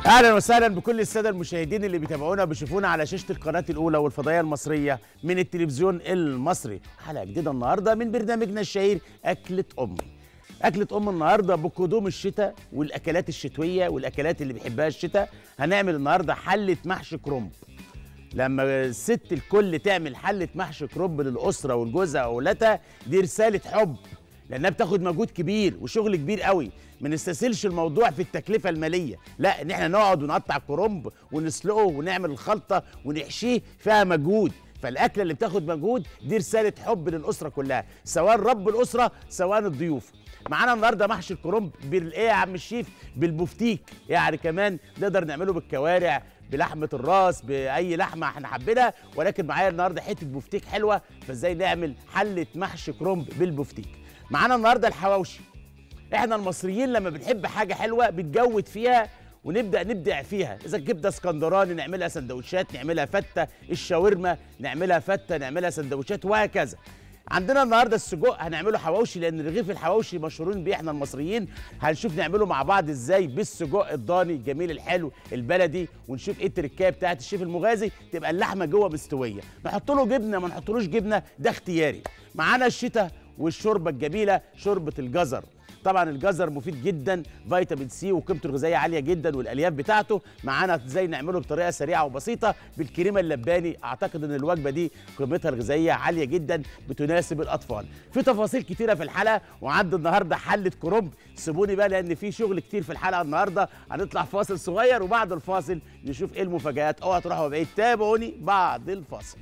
اهلا وسهلا بكل الساده المشاهدين اللي بيتابعونا وبيشوفونا على شاشه القناه الاولى والفضائيه المصريه من التلفزيون المصري. حلقه جديده النهارده من برنامجنا الشهير اكله امي. اكله ام النهارده بقدوم الشتاء والاكلات الشتويه والاكلات اللي بيحبها الشتاء. هنعمل النهارده حله محشي كرنب. لما الست الكل تعمل حله محشي كرنب للاسره والجوزها واولادها دي رساله حب، لانها بتاخد مجهود كبير وشغل كبير قوي. ما نستسهلش الموضوع في التكلفه الماليه، لا، ان احنا نقعد ونقطع الكرنب ونسلقه ونعمل الخلطه ونحشيه فيها مجهود. فالاكله اللي بتاخد مجهود دي رساله حب للاسره كلها، سواء رب الاسره سواء الضيوف. معانا النهارده محشي الكرنب بالايه يا عم الشيف؟ بالبفتيك. يعني كمان نقدر نعمله بالكوارع، بلحمه الراس، باي لحمه احنا حابينها، ولكن معايا النهارده حته بفتيك حلوه. فازاي نعمل حله محشي كرنب بالبفتيك؟ معانا النهارده الحواوشي. احنا المصريين لما بنحب حاجه حلوه بنجود فيها ونبدا نبدع فيها. اذا كبده اسكندراني نعملها سندوتشات، نعملها فته، الشاورما نعملها فته، نعملها سندوتشات، وهكذا. عندنا النهارده السجق هنعمله حواوشي، لان رغيف الحواوشي مشهورين بيه احنا المصريين. هنشوف نعمله مع بعض ازاي بالسجق الضاني الجميل الحلو البلدي، ونشوف ايه التركايه بتاعت الشيف المغازي تبقى اللحمه جوه مستويه. نحط له جبنه ما نحطلوش جبنه ده اختياري. معانا الشتاء والشوربه الجميله شوربه الجزر. طبعا الجزر مفيد جدا، فيتامين سي وقيمته الغذائيه عاليه جدا والالياف بتاعته. معانا ازاي نعمله بطريقه سريعه وبسيطه بالكريمه اللباني. اعتقد ان الوجبه دي قيمتها الغذائيه عاليه جدا، بتناسب الاطفال. في تفاصيل كتيره في الحلقه، وعند النهارده حله كرنب. سيبوني بقى لان في شغل كتير في الحلقه النهارده. هنطلع فاصل صغير وبعد الفاصل نشوف ايه المفاجآت. اوعى تروحوا بعيد، تابعوني بعد الفاصل.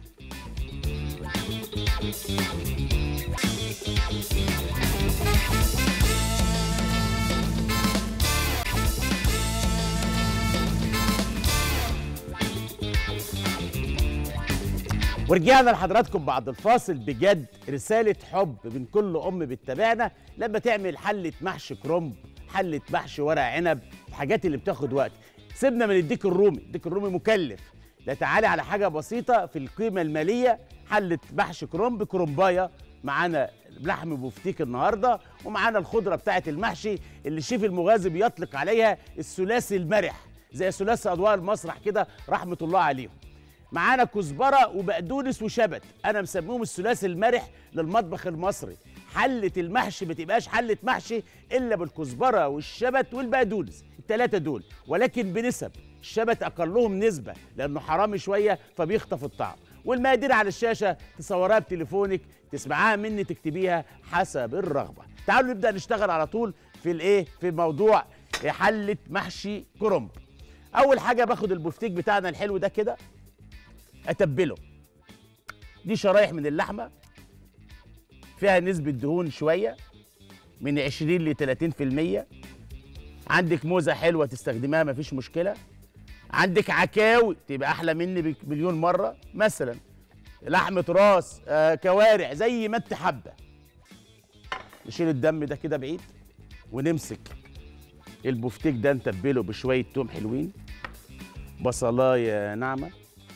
ورجعنا لحضراتكم بعد الفاصل. بجد رسالة حب من كل أم بتتابعنا لما تعمل حلة محشي كرنب، حلة محشي ورق عنب، الحاجات اللي بتاخد وقت. سيبنا من الديك الرومي، الديك الرومي مكلف. لا، تعالي على حاجة بسيطة في القيمة المالية. حلة محشي كرنب، كرنباية، معانا لحم بفتيك النهارده، ومعانا الخضرة بتاعة المحشي اللي الشيف المغازي بيطلق عليها الثلاثي المرح، زي ثلاثي أضواء المسرح كده رحمة الله عليهم. معانا كزبره وبقدونس وشبت، انا مسميهم الثلاثي المرح للمطبخ المصري. حله المحشي ما تبقاش حله محشي الا بالكزبره والشبت والبقدونس، الثلاثه دول، ولكن بنسب. الشبت اقلهم نسبه لانه حرامي شويه فبيخطف الطعم. والمقادير على الشاشه، تصورها بتليفونك، تسمعها مني، تكتبيها حسب الرغبه. تعالوا نبدا نشتغل على طول في الايه، في موضوع حله محشي كرنب. اول حاجه باخد البفتيك بتاعنا الحلو ده كده، اتبله. دي شرايح من اللحمه فيها نسبه دهون شويه من 20 ل 30%. عندك موزه حلوه تستخدمها مفيش مشكله. عندك عكاوي تبقى احلى مني بمليون مره، مثلا لحمه راس، كوارع، زي ما انت حابه. نشيل الدم ده كده بعيد، ونمسك البفتيك ده نتبله بشويه توم حلوين، بصلايه ناعمه،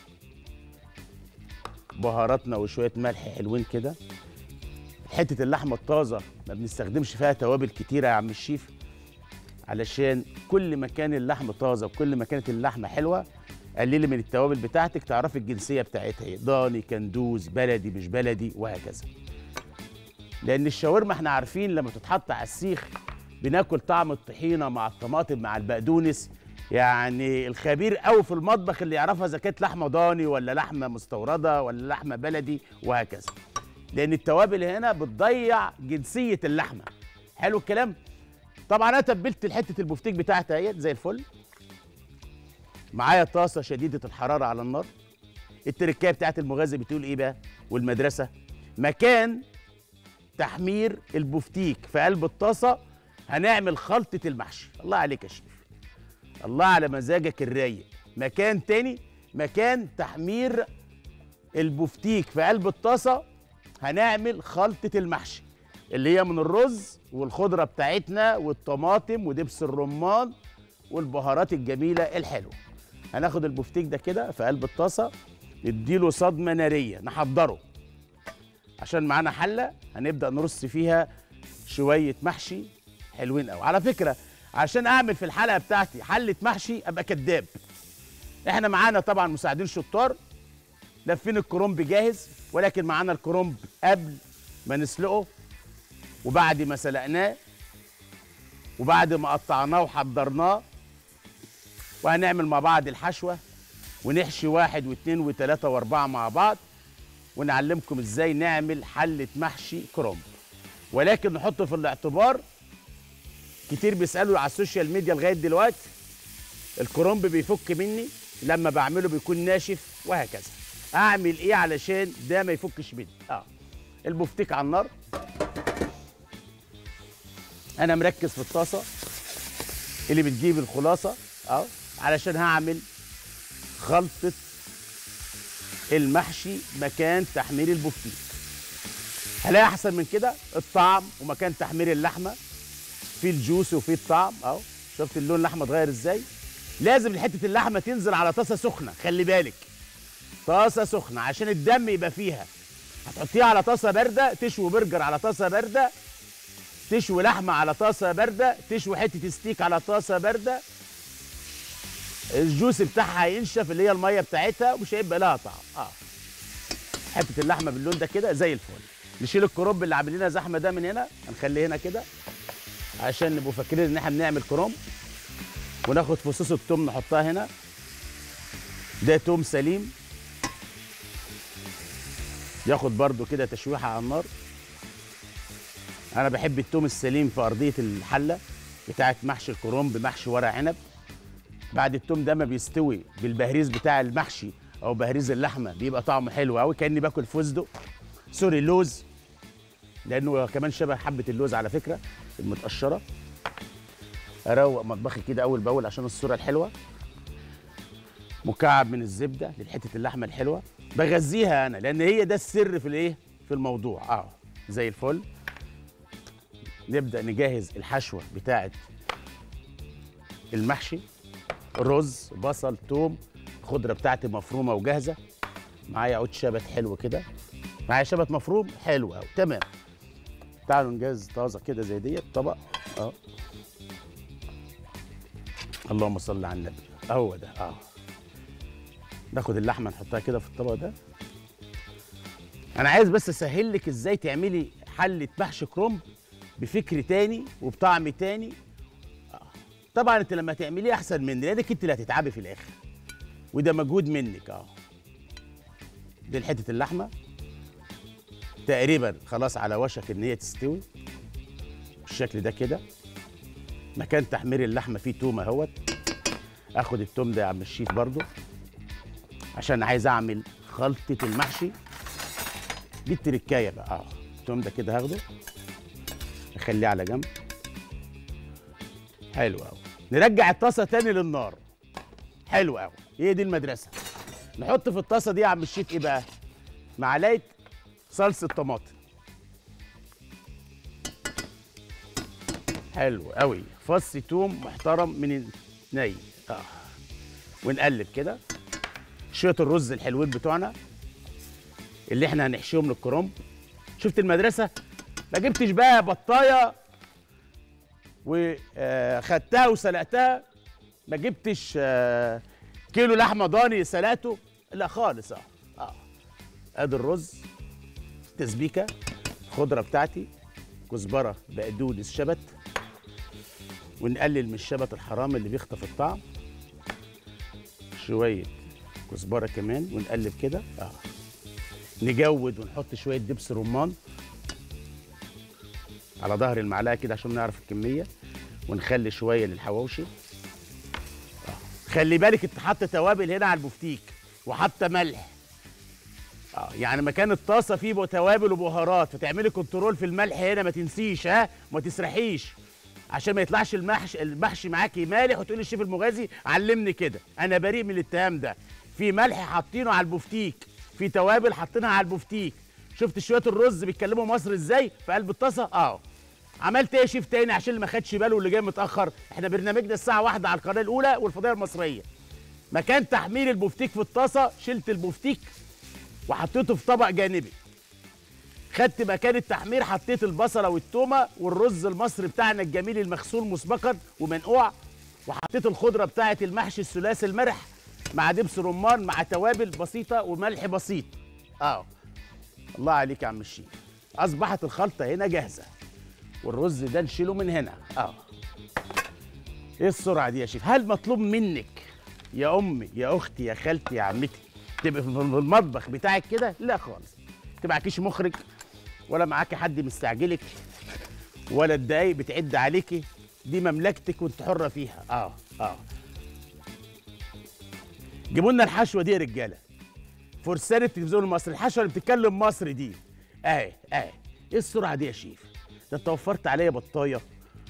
بهاراتنا وشويه ملح حلوين كده. حته اللحمه الطازه ما بنستخدمش فيها توابل كتيره يا عم الشيف، علشان كل ما كان اللحم طازه وكل ما كانت اللحمه حلوه. قللي من التوابل بتاعتك تعرفي الجنسيه بتاعتها ايه، ضاني، كندوز، بلدي، مش بلدي، وهكذا. لان الشاورما احنا عارفين لما تتحط على السيخ بناكل طعم الطحينه مع الطماطم مع البقدونس. يعني الخبير قوي في المطبخ اللي يعرفها اذا كانت لحمه ضاني ولا لحمه مستورده ولا لحمه بلدي، وهكذا. لان التوابل هنا بتضيع جنسيه اللحمه. حلو الكلام. طبعا انا تبلت حته البفتيك بتاعتي اهيت زي الفل. معايا طاسه شديده الحراره على النار. التركايه بتاعت المغازي بتقول ايه بقى والمدرسه؟ مكان تحمير البفتيك في قلب الطاسه هنعمل خلطه المحشي. الله عليك يا شيف، الله على مزاجك الرايق. مكان تاني، مكان تحمير البفتيك في قلب الطاسه هنعمل خلطه المحشي اللي هي من الرز والخضره بتاعتنا والطماطم ودبس الرمان والبهارات الجميله الحلوه. هناخد البفتيك ده كده في قلب الطاسه، نديله صدمه ناريه، نحضره عشان معانا حله هنبدا نرص فيها شويه محشي حلوين قوي. على فكره عشان اعمل في الحلقه بتاعتي حله محشي ابقى كداب. احنا معانا طبعا مساعدين شطار لافين الكرنب جاهز، ولكن معانا الكرنب قبل ما نسلقه وبعد ما سلقناه وبعد ما قطعناه وحضرناه، وهنعمل مع بعض الحشوه ونحشي 1 و2 و3 و4 مع بعض، ونعلمكم ازاي نعمل حله محشي كرنب. ولكن نحط في الاعتبار، كتير بيسالوا على السوشيال ميديا لغايه دلوقتي الكرنب بيفك مني لما بعمله بيكون ناشف وهكذا. اعمل ايه علشان ده ما يفكش مني؟ البفتيك على النار، انا مركز في الطاسه اللي بتجيب الخلاصه علشان هعمل خلطه المحشي مكان تحمير البفتيك. هلاقي احسن من كده الطعم ومكان تحمير اللحمه في الجوس وفي الطعم شفت اللون اللحمه اتغير ازاي؟ لازم حته اللحمه تنزل على طاسه سخنه، خلي بالك طاسه سخنه عشان الدم يبقى فيها. هتحطيها على طاسه بارده، تشوي برجر على طاسه بارده، تشوي لحمه على طاسه بارده، تشوي حته ستيك على طاسه بارده، الجوس بتاعها هينشف اللي هي الميه بتاعتها ومش هيبقى لها طعم. حته اللحمه باللون ده كده زي الفل. نشيل الكرنب اللي عامل لنا زحمه ده من هنا، هنخليه هنا كده عشان نبقوا فاكرين ان احنا بنعمل كرنب. وناخد فصوص التوم نحطها هنا، ده توم سليم ياخد برضو كده تشويحه على النار. انا بحب التوم السليم في ارضيه الحله بتاعت محشي الكرنب، محشي ورق عنب. بعد التوم ده ما بيستوي بالبهريز بتاع المحشي او بهريز اللحمه بيبقى طعمه حلو قوي، كاني باكل فستق، سوري لوز، لانه كمان شبه حبه اللوز على فكره المتقشره. اروق مطبخي كده اول باول عشان الصوره الحلوه. مكعب من الزبده لحته اللحمه الحلوه، بغذيها انا لان هي ده السر في الايه في الموضوع. زي الفل. نبدا نجهز الحشوه بتاعه المحشي، رز، بصل، توم، الخضره بتاعتي مفرومه وجاهزه. معايا عود شبت حلو كده، معايا شبت مفروم حلو قوي تمام. تعالوا نجهز طازه كده زي ديت طبق اللهم صل على النبي. هو ده ناخد اللحمه نحطها كده في الطبق ده. انا عايز بس اسهل لك ازاي تعملي حله محشي كرنب بفكر تاني وبطعم تاني. طبعا انت لما تعمليه احسن مني لانك انت اللي هتتعبي في الاخر وده مجهود منك. دي حته اللحمه تقريبا خلاص على وشك ان هي تستوي بالشكل ده كده. مكان تحمير اللحمه فيه توم اهوت. اخد التوم ده يا عم الشيف برضو عشان عايز اعمل خلطه المحشي. دي التركايه بقى. التوم ده كده هاخده نخليه على جنب. حلو قوي. نرجع الطاسه تاني للنار. حلو قوي. هي دي المدرسه. نحط في الطاسه دي يا عم الشيف ايه بقى؟ معلقه صلصه طماطم. حلو قوي. فص توم محترم من الني. ونقلب كده. شويه الرز الحلوين بتوعنا اللي احنا هنحشيهم للكرنب. شفت المدرسه؟ ما جبتش بقى بطايه وخدتها وسلقتها، ما جبتش كيلو لحمه ضاني سلقته، لا خالص. ادي الرز، تسبيكه، الخضره بتاعتي، كزبره، بقدونس، شبت، ونقلل من الشبت الحرام اللي بيخطف الطعم. شويه كزبره كمان ونقلب كده. نجود ونحط شويه دبس رمان على ظهر المعلقه كده عشان نعرف الكميه، ونخلي شويه للحواوشي. خلي بالك انت حاطه توابل هنا على البفتيك وحاطه ملح. يعني مكان الطاسه فيه توابل وبهارات، فتعملي كنترول في الملح هنا، ما تنسيش ما تسرحيش عشان ما يطلعش المحشي معاكي مالح وتقولي الشيف المغازي علمني كده. انا بريء من الاتهام ده. في ملح حاطينه على البفتيك، في توابل حاطينها على البفتيك. شفت شويه الرز بيتكلموا مصر ازاي في قلب الطاسه؟ عملت ايه يا شيف تاني عشان اللي ما خدش باله واللي جاي متاخر؟ احنا برنامجنا الساعه 1 على القناه الاولى والفضائيه المصريه. مكان تحمير البفتيك في الطاسه، شلت البفتيك وحطيته في طبق جانبي. خدت مكان التحمير حطيت البصله والتومه والرز المصري بتاعنا الجميل المغسول مسبقا ومنقوع، وحطيت الخضره بتاعه المحشي الثلاثي المرح مع دبس رمان مع توابل بسيطه وملح بسيط. الله عليك يا عم الشيف. اصبحت الخلطه هنا جاهزه، والرز ده نشيله من هنا. ايه السرعه دي يا شيف؟ هل مطلوب منك يا امي يا اختي يا خالتي يا عمتي تبقى في المطبخ بتاعك كده؟ لا خالص. انت معكيش مخرج ولا معاكي حد مستعجلك ولا الدقايق بتعد عليكي، دي مملكتك وانت حره فيها. جيبوا لنا الحشوه دي يا رجاله. فرسان التلفزيون المصري، الحشوه اللي بتتكلم مصري دي. ايه السرعه دي يا شيف؟ ده انت وفرت عليا بطايه.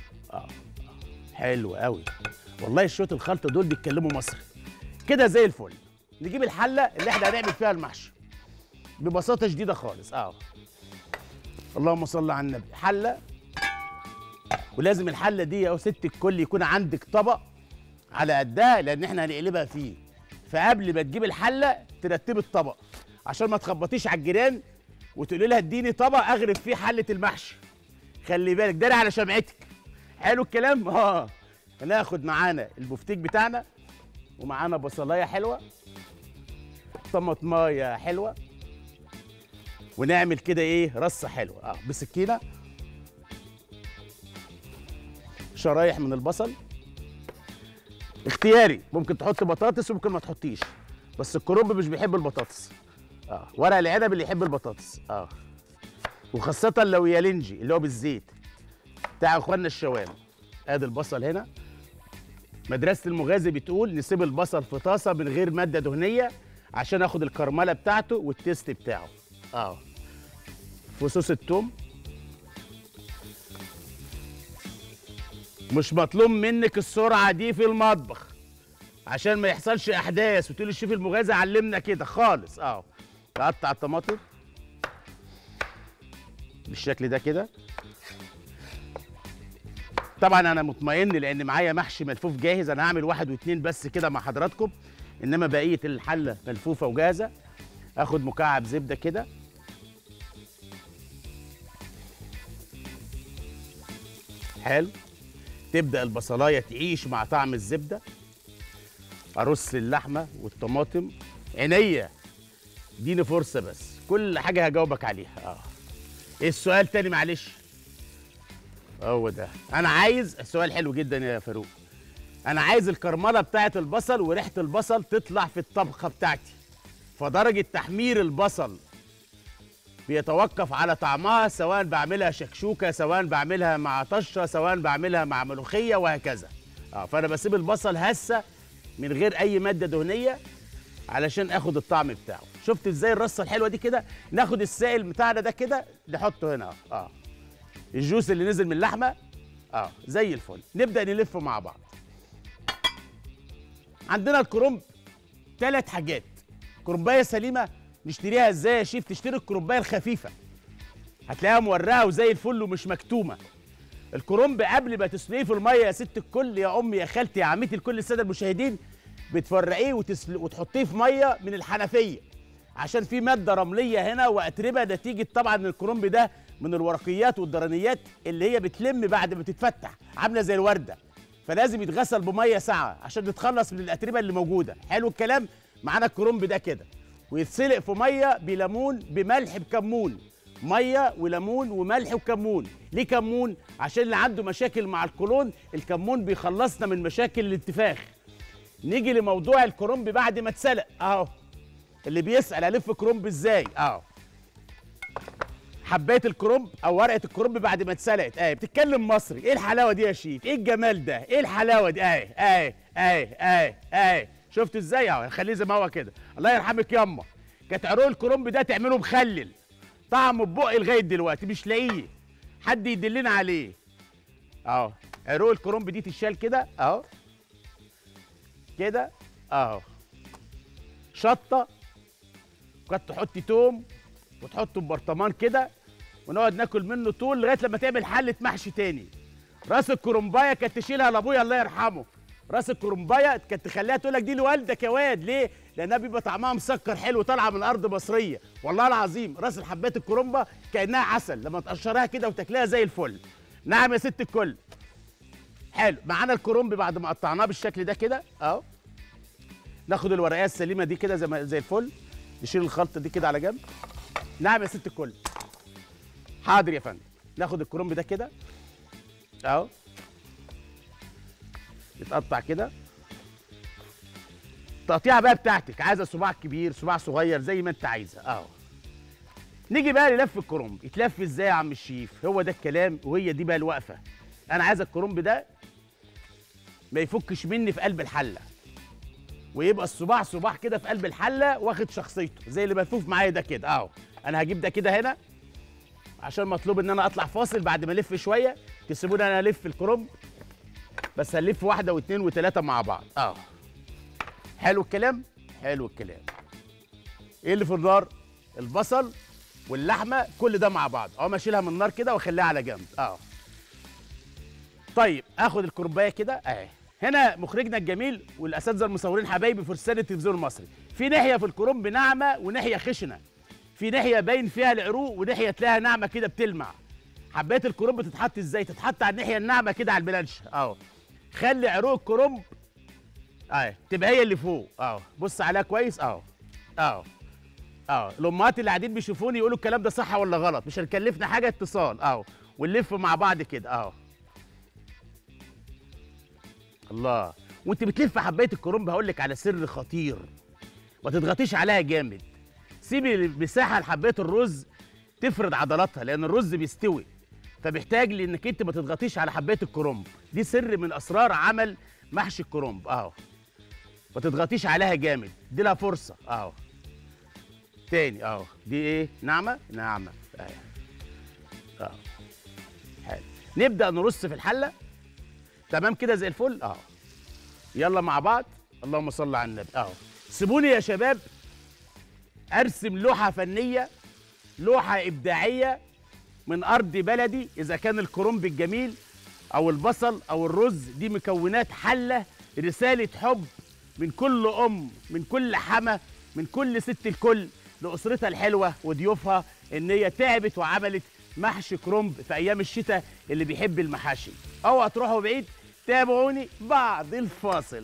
حلو قوي والله. شويه الخلطه دول بيتكلموا مصري كده زي الفل. نجيب الحله اللي احنا هنعمل فيها المحشي ببساطه شديده خالص. اللهم صل على النبي. حله، ولازم الحله دي يا ست الكل يكون عندك طبق على قدها، لان احنا هنقلبها فيه. فقبل ما تجيب الحله ترتبي الطبق عشان ما تخبطيش على الجيران وتقولي لها اديني طبق اغرف فيه حله المحشي. خلي بالك داري على شمعتك. حلو الكلام. هناخد معانا البفتيك بتاعنا، ومعانا بصلايه حلوه، طماطمايه حلوه، ونعمل كده ايه رصه حلوه بسكينه. شرايح من البصل اختياري، ممكن تحط بطاطس وممكن ما تحطيش، بس الكرنب مش بيحب البطاطس. ورق العنب اللي يحب البطاطس. وخاصه لو يالنجي اللي هو بالزيت بتاع اخواننا الشوام. ادي البصل هنا. مدرسه المغازي بتقول نسيب البصل في طاسه من غير ماده دهنيه عشان اخد الكرمله بتاعته والتيست بتاعه. فصوص الثوم. مش مطلوب منك السرعه دي في المطبخ عشان ما يحصلش احداث وتقولي الشيف المغازي علمنا كده خالص. تقطع الطماطم بالشكل ده كده. طبعا انا مطمئن لان معايا محشي ملفوف جاهز. انا هعمل 1 و2 بس كده مع حضراتكم، انما بقيه الحله ملفوفه وجاهزه. اخد مكعب زبده كده، حلو. تبدا البصلايه تعيش مع طعم الزبده. ارص اللحمه والطماطم. عينيا اديني فرصه بس، كل حاجه هجاوبك عليها. ايه السؤال تاني معلش؟ هو ده. انا عايز سؤال حلو جدا يا فاروق. انا عايز الكرمله بتاعت البصل وريحه البصل تطلع في الطبخه بتاعتي، فدرجه تحمير البصل بيتوقف على طعمها، سواء بعملها شكشوكه، سواء بعملها مع طشه، سواء بعملها مع ملوخيه وهكذا. فانا بسيب البصل هسه من غير اي ماده دهنيه علشان اخد الطعم بتاعه. شفت ازاي الرصه الحلوه دي كده؟ ناخد السائل بتاعنا ده كده نحطه هنا. الجوس اللي نزل من اللحمه زي الفل. نبدا نلف مع بعض. عندنا الكرنب 3 حاجات. كرنبايه سليمه نشتريها ازاي يا شيف؟ تشتري الكرنبايه الخفيفه، هتلاقيها مورقه وزي الفل ومش مكتومه. الكرنب قبل ما تسلقيه في الميه يا ست الكل يا امي يا خالتي يا عمتي لكل الساده المشاهدين، بتفرقيه وتحطيه في ميه من الحنفيه عشان في ماده رمليه هنا واتربه، نتيجه طبعا الكرنب ده من الورقيات والدرنيات اللي هي بتلم بعد ما تتفتح عامله زي الورده، فلازم يتغسل بميه ساقعه عشان نتخلص من الاتربه اللي موجوده. حلو الكلام. معانا الكرنب ده كده ويتسلق في ميه بليمون بملح بكمون. ميه وليمون وملح وكمون. ليه كمون؟ عشان اللي عنده مشاكل مع القولون الكمون بيخلصنا من مشاكل الانتفاخ. نيجي لموضوع الكرنب بعد ما اتسلق اللي بيسأل الف كرنب ازاي؟ حبايه الكرنب او ورقه الكرنب بعد ما اتسلقت بتتكلم مصري. ايه الحلاوه دي يا شيف؟ ايه الجمال ده؟ ايه الحلاوه دي؟ شفت ازاي؟ خليه زي ما هو كده. الله يرحمك ياما، كانت عروق الكرنب ده تعمله مخلل، طعمه ببقي لغايه دلوقتي مش لاقيه حد يدلنا عليه. عروق الكرنب دي تشال كده كده شطه، وكانت تحطي توم وتحطه ببرطمان كده ونقعد ناكل منه طول لغايه لما تعمل حله محشي تاني. راس الكرنبايه كانت تشيلها لابويا الله يرحمه راس الكرنبايه كانت تخليها تقول لك دي لوالدك يا واد، ليه؟ لانها بيبقى طعمها مسكر حلو طالعه من ارض مصريه، والله العظيم راس الحبات الكرنبه كانها عسل لما تقشرها كده وتاكلها زي الفل. نعم يا ست الكل. حلو، معانا الكرنب بعد ما قطعناه بالشكل ده كده اهو. ناخد الورقيه السليمه دي كده زي الفل، نشيل الخلطه دي كده على جنب. نعم يا ست الكل. حاضر يا فندم. ناخد الكرنب ده كده اهو، يتقطع كده التقطيعه بقى بتاعتك، عايزه صباع كبير صباع صغير زي ما انت عايزه اهو. نيجي بقى للف الكرنب، يتلف ازاي يا عم الشيف؟ هو ده الكلام وهي دي بقى الوقفه. انا عايز الكرنب ده ما يفكش مني في قلب الحله، ويبقى الصباع صباع كده في قلب الحله واخد شخصيته زي اللي ملفوف معايا ده كده اهو. انا هجيب ده كده هنا عشان مطلوب ان انا اطلع فاصل بعد ما الف شويه. تسيبوني انا الف الكرنب، بس هنلف واحده واثنين وثلاثه مع بعض اهو. حلو الكلام، حلو الكلام. ايه اللي في النار؟ البصل واللحمه كل ده مع بعض اهو. اشيلها من النار كده واخليها على جنب اهو. طيب اخد الكرنبايه كده اهي. هنا مخرجنا الجميل والاساتذه المصورين حبايبي فرسان التلفزيون المصري، في ناحيه في الكرنب ناعمه وناحيه خشنه، في ناحيه باين فيها العروق وناحيه تلاقيها ناعمه كده بتلمع. حبايه الكرنب تتحط ازاي؟ تتحط على الناحيه الناعمه كده على البلانشه اهو. خلي عروق الكرنب اهي تبقى هي اللي فوق اهو. بص عليها كويس اهو اهو اهو. الامهات اللي قاعدين بيشوفوني يقولوا الكلام ده صح ولا غلط، مش هنكلفنا حاجه، اتصال اهو. ونلف مع بعض كده اهو. الله. وانت بتلف حبايه الكرنب هقول لك على سر خطير، ما تضغطيش عليها جامد، سيبي مساحه لحبايه الرز تفرد عضلاتها، لان الرز بيستوي فبيحتاج لانك انت ما تضغطيش على حبايه الكرنب. دي سر من اسرار عمل محشي الكرنب اهو. ما تضغطيش عليها جامد، دي لها فرصه اهو. تاني اهو. دي ايه؟ ناعمه ناعمه اهي اهو. حلو. نبدا نرص في الحله. تمام كده زي الفل اهو. يلا مع بعض. اللهم صل على النبي اهو. سيبوني يا شباب ارسم لوحه فنيه، لوحه ابداعيه من ارض بلدي. اذا كان الكرنب الجميل او البصل او الرز، دي مكونات حله رساله حب من كل ام، من كل حما، من كل ست الكل لاسرتها الحلوه وضيوفها، ان هي تعبت وعملت محشي كرنب في ايام الشتاء. اللي بيحب المحاشي اوعوا تروحوا بعيد، تابعوني بعد الفاصل.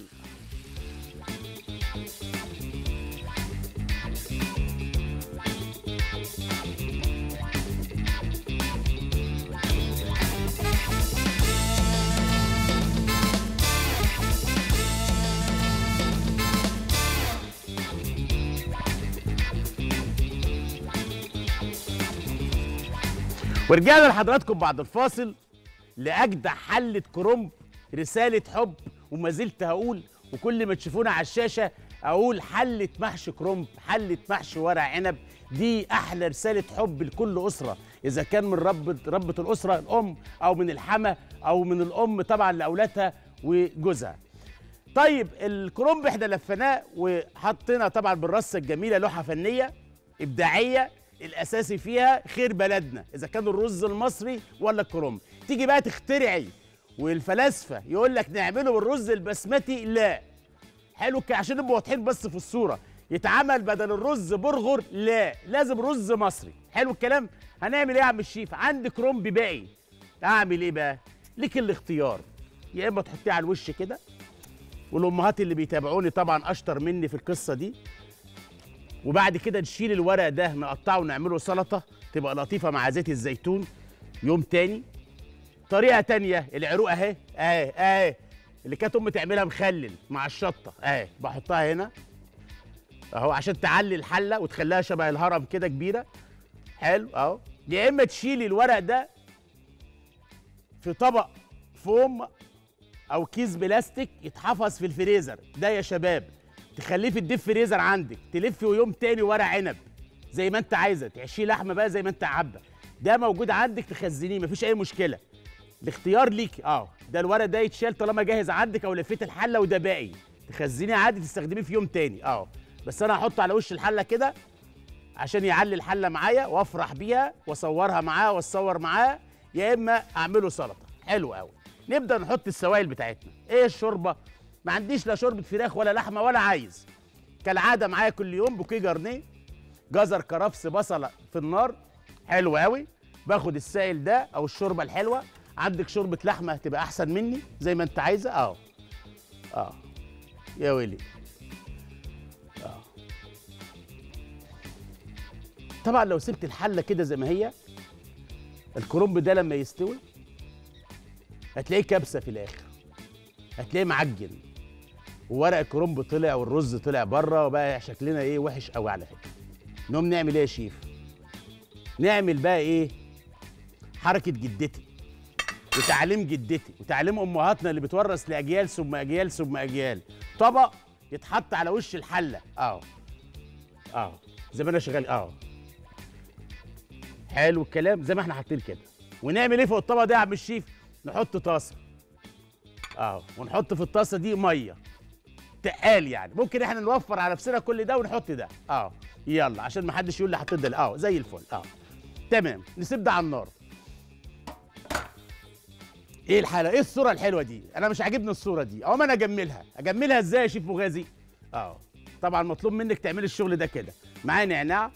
ورجعنا لحضراتكم بعد الفاصل لاجدع حله كرنب رساله حب. وما زلت هقول، وكل ما تشوفونا على الشاشه اقول حله محشي كرنب، حله محشي ورق عنب. دي احلى رساله حب لكل اسره، اذا كان من ربة الاسره الام، او من الحما، او من الام طبعا لاولادها وجوزها. طيب الكرنب احنا لفناه وحطينا طبعا بالرصه الجميله لوحه فنيه ابداعيه، الاساسي فيها خير بلدنا، اذا كان الرز المصري ولا الكرنب. تيجي بقى تخترعي والفلاسفه يقول لك نعمله بالرز البسمتي، لا. حلو عشان نبقى واضحين بس في الصوره. يتعمل بدل الرز برغر، لا، لازم رز مصري. حلو الكلام. هنعمل ايه يا عم الشيف؟ عندي كرنب باقي، اعمل ايه بقى؟ ليك الاختيار، يا اما تحطيه على الوش كده، والامهات اللي بيتابعوني طبعا اشطر مني في القصه دي. وبعد كده نشيل الورق ده نقطعه ونعمله سلطه تبقى لطيفه مع زيت الزيتون يوم تاني. طريقه تانيه، العروق اهي اهي اهي اللي كانت امي تعملها مخلل مع الشطه اهي، بحطها هنا اهو عشان تعلي الحله وتخليها شبه الهرم كده كبيره. حلو اهو. يا اما تشيلي الورق ده في طبق فوم او كيس بلاستيك يتحفظ في الفريزر، ده يا شباب تخليه في الديب فريزر عندك، تلفي يوم تاني ورق عنب زي ما انت عايزه، تعشيه لحمه بقى زي ما انت حابه، ده موجود عندك تخزنيه مفيش اي مشكله. الاختيار ليكي ده الورق ده يتشال طالما جاهز عندك، او لفيت الحله وده باقي تخزنيه عادي تستخدميه في يوم تاني بس انا هحطه على وش الحله كده عشان يعلي الحله معايا وافرح بيها واصورها معاه واتصور معاه، يا اما اعمله سلطه. حلو قوي. نبدا نحط السوائل بتاعتنا. ايه الشوربه؟ ما عنديش لا شوربه فراخ ولا لحمه ولا عايز. كالعاده معايا كل يوم بوكيه جرنيه، جزر، كرفس، بصله في النار، حلو قوي. باخد السائل ده او الشوربه الحلوه. عندك شوربه لحمه هتبقى احسن مني زي ما انت عايزه اهو. اه يا ويلي. اه طبعا لو سبت الحله كده زي ما هي، الكرنب ده لما يستوي هتلاقيه كبسه في الاخر، هتلاقيه معجن، وورق الكرنب طلع والرز طلع بره، وبقى شكلنا ايه وحش قوي على فكره. نقوم نعمل ايه يا شيف؟ نعمل بقى ايه؟ حركه جدتي وتعليم جدتي وتعليم امهاتنا اللي بتورث لاجيال ثم اجيال ثم اجيال. طبق يتحط على وش الحله اهو زي ما انا شغال اهو. حلو الكلام، زي ما احنا حاطين كده. ونعمل ايه فوق الطبق ده يا عم الشيف؟ نحط طاسه اهو، ونحط في الطاسه دي ميه تقال، يعني ممكن احنا نوفر على نفسنا كل ده ونحط ده يلا عشان ما حدش يقول لي حطيت ده. زي الفل تمام. نسيب ده على النار. ايه الحاله؟ ايه الصوره الحلوه دي؟ انا مش عاجبني الصوره دي، ما انا اجملها ازاي يا شيف مغازي؟ طبعا مطلوب منك تعملي الشغل ده كده. معايا نعناع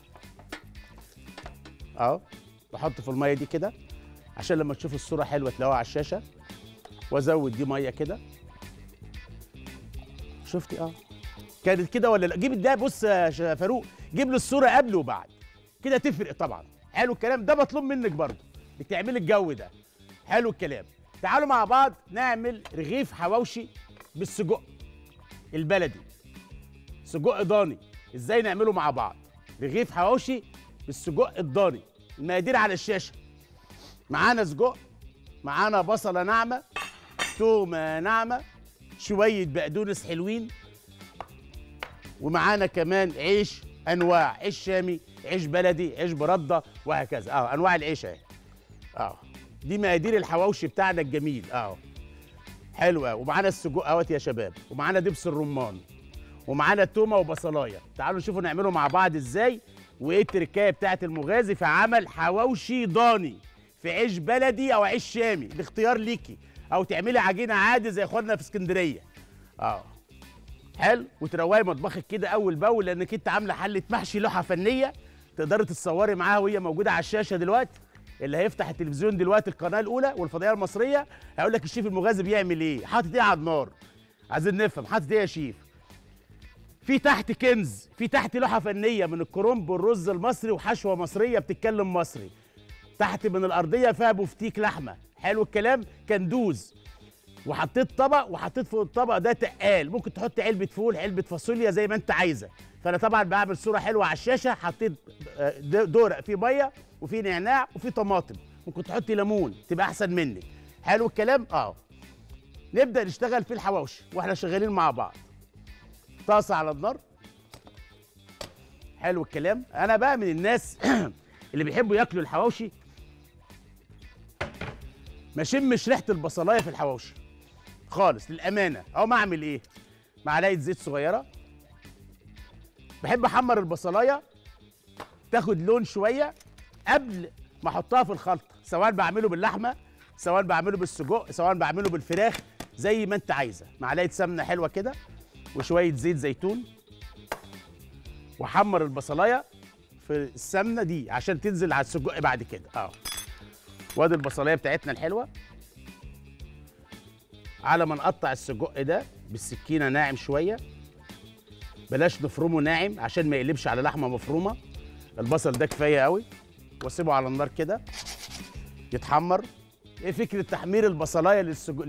بحط في الميه دي كده عشان لما تشوفوا الصوره حلوه تلاقوها على الشاشه. وازود دي ميه كده. شفتي كانت كده ولا لا؟ جيب ده، بص يا فاروق، جيب لي الصوره قبل وبعد كده تفرق طبعا. حلو الكلام، ده مطلوب منك برضه بتعملي الجو ده. حلو الكلام. تعالوا مع بعض نعمل رغيف حواوشي بالسجق البلدي، سجق ضاني. ازاي نعمله مع بعض؟ رغيف حواوشي بالسجق الضاني. المقادير على الشاشه. معانا سجق، معانا بصله ناعمه، تومه ناعمه، شويه بقدونس حلوين، ومعانا كمان عيش انواع، عيش شامي، عيش بلدي، عيش برده، وهكذا. انواع العيش اهي. دي مقادير الحواوشي بتاعنا الجميل. حلو قوي. ومعانا السجق اهوت يا شباب، ومعانا دبس الرمان، ومعانا تومه وبصلايه. تعالوا نشوفوا نعمله مع بعض ازاي، وايه التركايه بتاعت المغازي في عمل حواوشي ضاني في عيش بلدي او عيش شامي، الاختيار ليكي، او تعملي عجينه عادي زي اخواننا في اسكندريه. حلو. وتروقي مطبخك كده اول باول، لانك انت عامله حله محشي لوحه فنيه تقدري تتصوري معاها وهي موجوده على الشاشه دلوقتي. اللي هيفتح التلفزيون دلوقتي القناه الاولى والفضائيه المصريه هيقول لك الشيف المغازي بيعمل ايه، حاطط ايه على النار. عايزين نفهم حاطط ايه يا شيف. في تحت كنز، في تحت لوحه فنيه من الكرنب والرز المصري وحشوه مصريه بتتكلم مصري. تحت من الارضيه فيها بفتيك لحمه. حلو الكلام، كندوز. وحطيت طبق، وحطيت فوق الطبق ده تقال، ممكن تحط علبه فول، علبه فاصوليا، زي ما انت عايزه. فانا طبعا بعمل صوره حلوه على الشاشه. حطيت دورق فيه ميه وفيه نعناع وفيه طماطم، ممكن تحطي ليمون تبقى احسن منك. حلو الكلام. نبدا نشتغل في الحواوشي واحنا شغالين مع بعض. طاسه على النار. حلو الكلام. انا بقى من الناس اللي بيحبوا ياكلوا الحواوشي ما شمش ريحه البصلايه في الحواوشي خالص للامانه. ما اعمل ايه؟ معلقه زيت صغيره. بحب احمر البصلايه تاخد لون شويه قبل ما احطها في الخلطه، سواء بعمله باللحمه، سواء بعمله بالسجق، سواء بعمله بالفراخ، زي ما انت عايزه. معلقه سمنه حلوه كده وشويه زيت زيتون، واحمر البصلايه في السمنه دي عشان تنزل على السجق بعد كده. وادي البصلايه بتاعتنا الحلوه. على ما نقطع السجق ده بالسكينه ناعم شويه، بلاش نفرمه ناعم عشان ما يقلبش على لحمه مفرومه. البصل ده كفايه قوي، واسيبه على النار كده يتحمر. ايه فكره تحمير البصلايه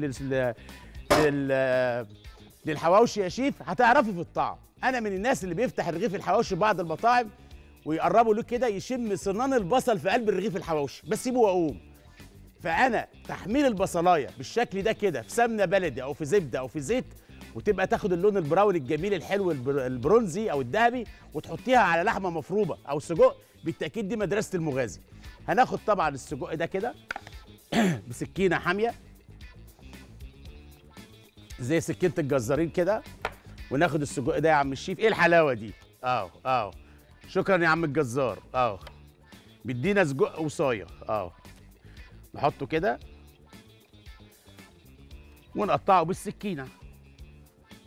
للحواوشي يا شيف؟ هتعرفي في الطعم. انا من الناس اللي بيفتح رغيف الحواوشي بعض المطاعم ويقربوا له كده يشم صنان البصل في قلب الرغيف الحواوشي، بس سيبه واقوم. فانا تحمير البصلايه بالشكل ده كده في سمنه بلدي او في زبده او في زيت، وتبقى تاخد اللون البراون الجميل الحلو البرونزي او الذهبي، وتحطيها على لحمه مفرومه او سجق، بالتاكيد دي مدرسه المغازي. هناخد طبعا السجق ده كده بسكينه حاميه زي سكينه الجزارين كده، وناخد السجق ده يا عم الشيف. ايه الحلاوه دي؟ شكرا يا عم الجزار. بيدينا سجق وصايه. نحطه كده ونقطعه بالسكينه.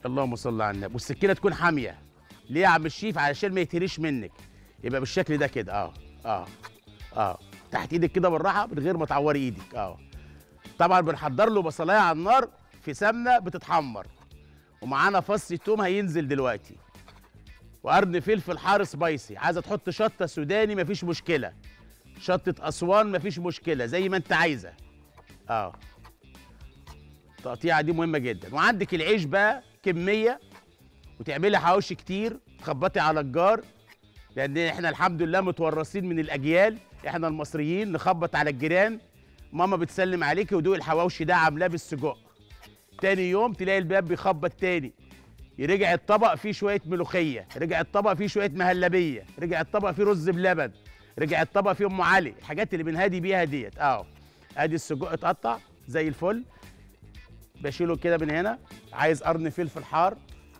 اللهم صل على النبي. والسكينه تكون حاميه. ليه يا عم الشيف؟ علشان ما يتهريش منك. يبقى بالشكل ده كده اه تحت ايدك كده بالراحه من غير ما تعوري ايدك طبعا بنحضر له بصلايه على النار في سمنه بتتحمر، ومعانا فص توم هينزل دلوقتي، وقرن فلفل حار سبايسي. عايزه تحط شطه سوداني مفيش مشكله، شطه اسوان مفيش مشكله، زي ما انت عايزه. التقطيعه دي مهمه جدا. وعندك العيش بقى كميه، وتعملي حواوشي كتير، تخبطي على الجار، لان احنا الحمد لله متورثين من الاجيال، احنا المصريين نخبط على الجيران. ماما بتسلم عليكي ودوق الحواوشي ده عاملاه بالسجق. تاني يوم تلاقي الباب بيخبط تاني، يرجع الطبق فيه شويه ملوخيه، رجع الطبق فيه شويه مهلبيه، رجع الطبق فيه رز بلبن، رجع الطبق فيه ام علي. الحاجات اللي بنهادي بيها ديت ادي السجق اتقطع زي الفل. بشيله كده من هنا. عايز قرن فلفل حار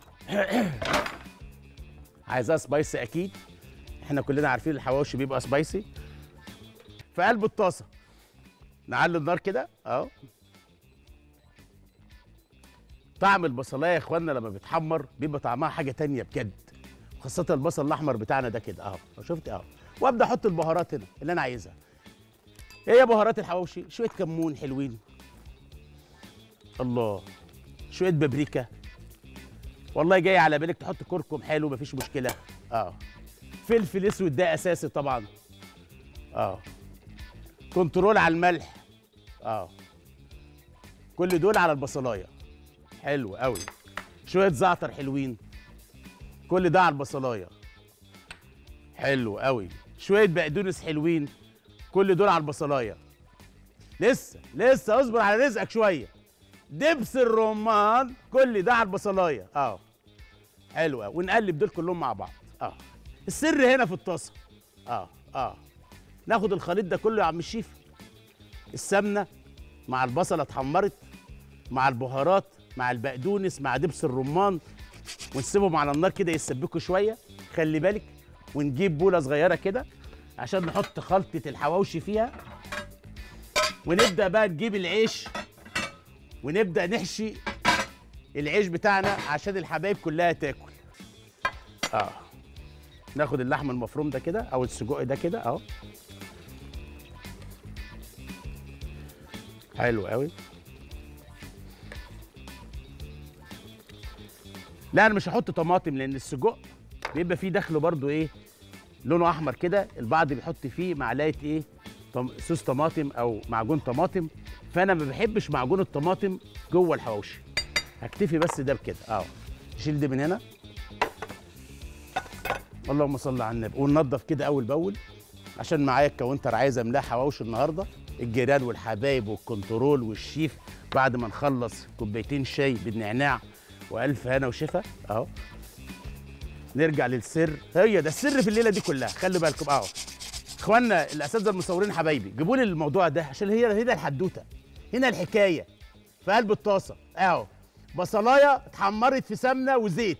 عايزاه سبايسي اكيد، احنا كلنا عارفين الحواوشي بيبقى سبايسي. في قلب الطاسه نعلي النار كده طعم البصلايه يا اخوانا لما بيتحمر بيبقى طعمها حاجه تانية بجد، خاصه البصل الاحمر بتاعنا ده كده شفت وابدا احط البهارات هنا اللي انا عايزها. ايه يا بهارات الحواوشي؟ شويه كمون حلوين، الله، شويه بابريكا، والله جاي على بالك تحط كركم حلو مفيش مشكله. فلفل اسود ده اساسي طبعا. كنترول على الملح. كل دول على البصلايه. حلو قوي. شويه زعتر حلوين، كل ده على البصلايه. حلو قوي. شويه بقدونس حلوين، كل دول على البصلايه. لسه اصبر على رزقك شويه. دبس الرمان كل ده على البصلايه. حلو قوي. ونقلب دول كلهم مع بعض. السر هنا في الطاسه. ناخد الخليط ده كله يا عم الشيف، السمنه مع البصله اتحمرت مع البهارات مع البقدونس مع دبس الرمان، ونسيبهم على النار كده يتسبكوا شويه. خلي بالك. ونجيب بوله صغيره كده عشان نحط خلطه الحواوشي فيها، ونبدا بقى نجيب العيش ونبدا نحشي العيش بتاعنا عشان الحبايب كلها تاكل. ناخد اللحم المفروم ده كده او السجق ده كده حلو قوي. لا انا مش هحط طماطم لان السجق بيبقى فيه داخله برضو لونه احمر كده، البعض بيحط فيه معلقه صوص طماطم او معجون طماطم، فانا ما بحبش معجون الطماطم جوه الحواوشي. هكتفي بس ده بكده. شيل دي من هنا. اللهم صل على النبي. وننضف كده اول باول عشان معايا الكاونتر عايز املاه حواوشي النهارده. الجيران والحبايب والكنترول والشيف بعد ما نخلص كوبايتين شاي بالنعناع والف هنا وشفا. نرجع للسر. هي ده السر في الليله دي كلها. خلوا بالكم اخوانا الاساتذه المصورين حبايبي، جيبوا لي الموضوع ده عشان هي هنا الحدوته، هنا الحكايه. في قلب الطاسه بصلايه اتحمرت في سمنه وزيت.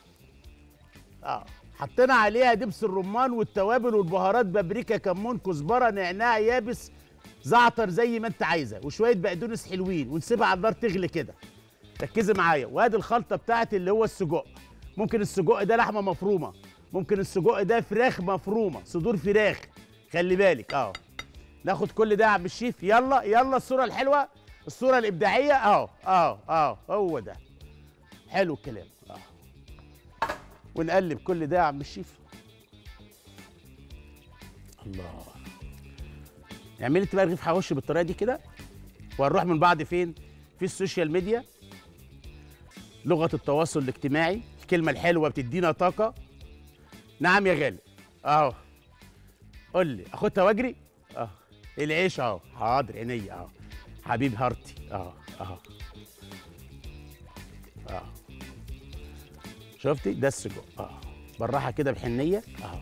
حطينا عليها دبس الرمان والتوابل والبهارات، بابريكا، كمون، كزبره، نعناع يابس، زعتر زي ما انت عايزه، وشويه بقدونس حلوين، ونسيبها على النار تغلي كده. ركزي معايا. وادي الخلطه بتاعتي اللي هو السجق. ممكن السجق ده لحمه مفرومه، ممكن السجق ده فراخ مفرومه، صدور فراخ. خلي بالك. ناخد كل ده يا عم الشيف. يلا الصوره الحلوه، الصوره الابداعيه. هو ده حلو الكلام. ونقلب كل ده يا عم الشيف. الله. اعملي انت بقى رغيف حواوشي بالطريقه دي كده، وهنروح من بعض فين؟ في السوشيال ميديا، لغه التواصل الاجتماعي، الكلمه الحلوه بتدينا طاقه. نعم يا غالي. قول لي اخدها واجري. العيش حاضر عيني. حبيب هارتي. شفتي ده السجق. بالراحه كده بحنيه.